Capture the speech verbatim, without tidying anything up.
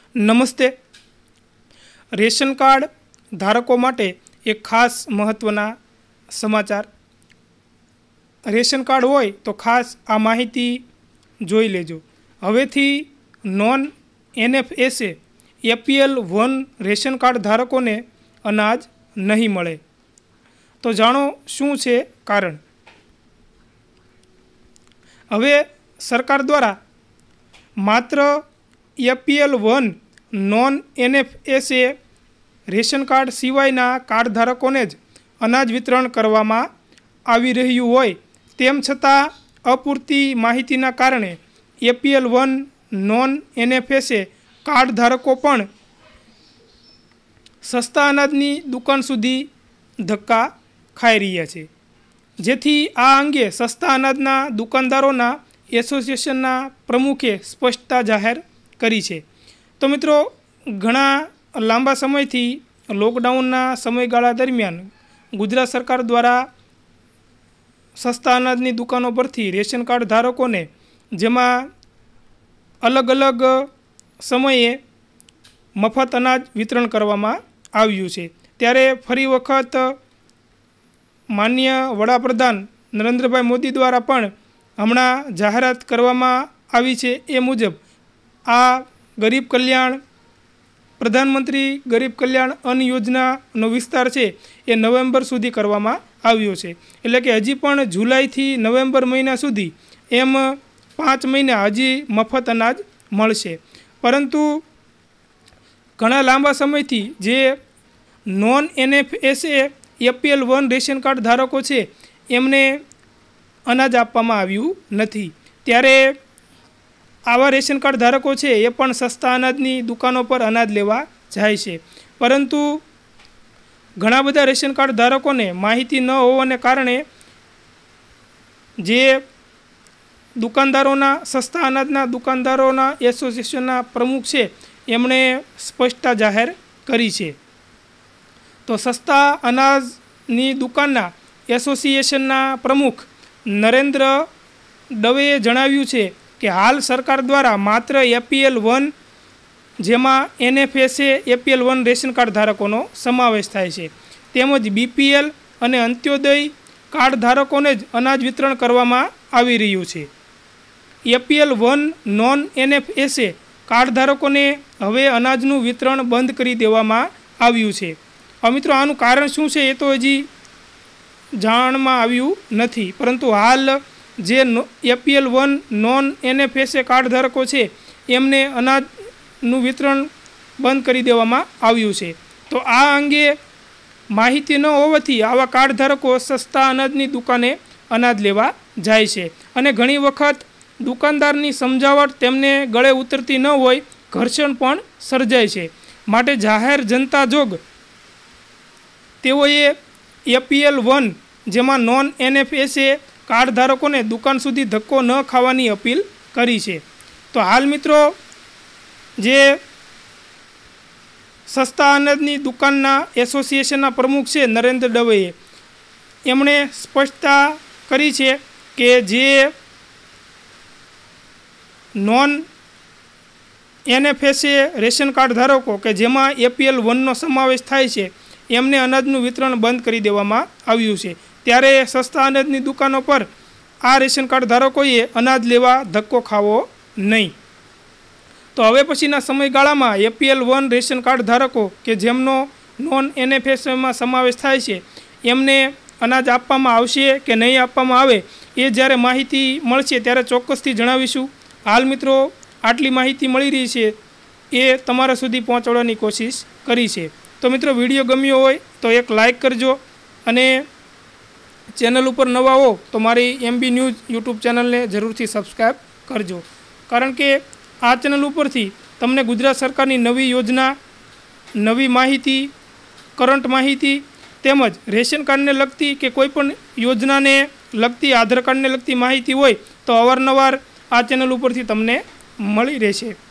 नमस्ते। Ration card धारकों माटे एक खास महत्वना समाचार। रेशन कार्ड होय तो खास आ माहिती जोई लेजो। हवेथी non NFSA APL one ration card धारकों ने अनाज नहीं मळे। तो जाणो शुं छे कारण। हवे सरकार द्वारा मात्र APL one non NFSA ration card सिवायना कार्ड धारकों ज अनाज वितरण करवामां आवी रह्युं होय तेम छतां अपूरती माहितीना कारणे APL one non NFSA card धारकों पण सस्ता अनाजनी दुकान सुधी धक्का खाई रह्या छे। जेथी आ अंगे सस्ता अनाजना दुकानदारोना एसोसिएशनना प्रमुखे स्पष्टता जाहेर करी छे। तो मित्रों, घणा लांबा समयथी लॉकडाउनना समयगाळा दरमियान गुजरात सरकार द्वारा सस्ता अनाजनी दुकानों परथी रेशन कार्ड धारकोने जेमां अलग अलग समये मफत अनाज वितरण करवामां आव्युं छे। त्यारे फरी वखत माननीय वडाप्रधान नरेन्द्रभाई मोदी द्वारा पण हमणां जाहेरात करवामां आवी छे। ए मुजब आ गरीब कल्याण प्रधानमंत्री गरीब कल्याण अन्न योजनानो विस्तार छे ए नवेम्बर सुधी करवामां आव्यो छे। एटले के हजी पण जुलाईथी नवेम्बर महीना सुधी एम पांच महीना हजी मफत अनाज मळशे। परंतु घणा लांबा समयथी जे non NFSA APL one ration card धारको छे एमने अनाज आपवामां आव्युं नथी। त्यारे आवा रेशन कार्ड धारको छे ए पण सस्ता अनाजनी दुकानों पर अनाज लेवा जाय छे। परंतु घणा बधा रेशन कार्ड धारकोने माहिती न होवाने कारणे जे दुकानदारोना सस्ता अनाजना दुकानदारोना एसोसिएशनना प्रमुख छे एमणे स्पष्टता जाहेर करी छे। तो सस्ता अनाजनी दुकानना एसोसिएशनना प्रमुख नरेन्द्र दवेए जणाव्युं छे कि हाल सरकार द्वारा मात्र एपीएल वन जेमां NFSA APL one ration card धारकोनो समावेश थाय छे तेमज बीपीएल अने अंत्योदय कार्ड धारकोने ज अनाज वितरण करवामां आवी रह्युं छे। APL one non NFSA card धारकोने हवे अनाजनुं वितरण बंध करी देवामां आव्युं छे। आ मित्रों, आनुं कारण शुं छे ए तो हजी जाणवामां आव्युं नथी। परंतु हाल जे APL one non NFSA card धारको छे एमने अनाजनुं वितरण बंध करी देवामां आव्युं छे। तो आ अंगे माहिती न होवाथी आवा कार्ड धारको सस्ता अनाजनी दुकाने अनाज लेवा जाय छे अने घणी वखत दुकानदारनी समजावट तेमने गळे उतरती न होय घर्षण पण सर्जाय छे। माटे जाहेर जनता जोग तेओए एपीएल वन जेमां नॉन एनएफएसए कार्ड धारकों ने दुकान सुधी धक्को न खावानी अपील करी छे। तो हाल मित्रों, जे सस्ता अनाजनी दुकानना एसोसिएशनना प्रमुख छे नरेन्द्र दवेए एमणे स्पष्टता करी छे के जे नॉन एनएफएसए रेशन कार्ड धारको के जेमां एपीएल वन नो समावेश थाय छे एमने अनाजनुं वितरण बंध करी देवामां आव्युं छे। त्यारे सस्ता अनाजनी दुकानों पर आ रेशन कार्ड धारकोए अनाज लेवा धक्को खावो नहीं। तो हवे पछीना समयगाळामां एपीएल वन रेशन कार्ड धारको के जेमनो नॉन एनएफएसए में समावेश थाय छे एमने अनाज आपवामां आवशे के नहीं आपवामां आवे ए ज्यारे माहिती मळशे त्यारे चोक्कसथी जणावीशुं। हाल मित्रों, आटली माहिती मळी रही छे ए तमारा सुधी पहोंचाडवानी कोशिश करी छे। तो मित्रों, विडियो गम्यो होय तो एक लाइक करजो अने चेनल पर नवा हो तो मारी M B news YouTube channel ने जरूर थी सब्सक्राइब करजो। कारण के आ चेनल पर थी तमने गुजरात सरकार की नवी योजना नवी माहिती करंट माहिती तेमज रेशन कार्ड ने लगती के कोईपण योजना ने लगती आधार कार्ड ने लगती माहिती होय तो अवारनवार आ चेनल पर थी तमने मळी रहेशे।